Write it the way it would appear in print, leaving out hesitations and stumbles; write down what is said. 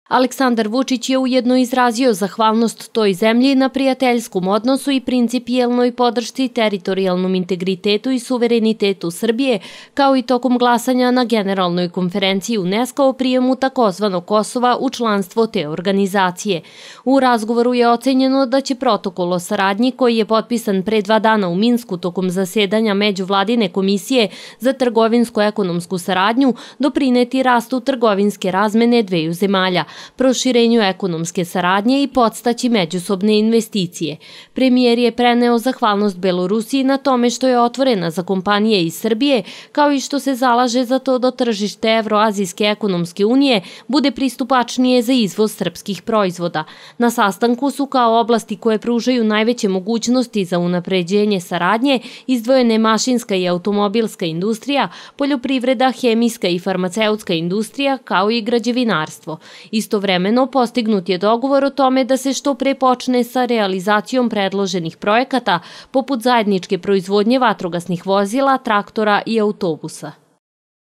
Aleksandar Vučić je ujedno izrazio zahvalnost toj zemlji na prijateljskom odnosu i principijelnoj podršci teritorijalnom integritetu i suverenitetu Srbije, kao i tokom glasanja na Generalnoj konferenciji UNESCO o prijemu takozvanog Kosova u članstvo te organizacije. U razgovoru je ocenjeno da će protokol o saradnji koji je potpisan pre 2 dana u Minsku tokom zasedanja Međuvladine komisije za trgovinsko-ekonomsku saradnju doprineti rastu trgovinske razmene dveju zemalja, proširenju ekonomske saradnje i podstaći međusobne investicije. Premijer je preneo zahvalnost Belorusiji na tome što je otvorena za kompanije iz Srbije, kao i što se zalaže za to da tržište Evroazijske ekonomske unije bude pristupačnije za izvoz srpskih proizvoda. Na sastanku su kao oblasti koje pružaju najveće mogućnosti za unapređenje saradnje izdvojene mašinska i automobilska industrija, poljoprivreda, hemijska i farmaceutska industrija, kao i građevinarstvo. Istovremeno postignut je dogovor o tome da se što pre počne sa realizacijom predloženih projekata, poput zajedničke proizvodnje vatrogasnih vozila, traktora i autobusa.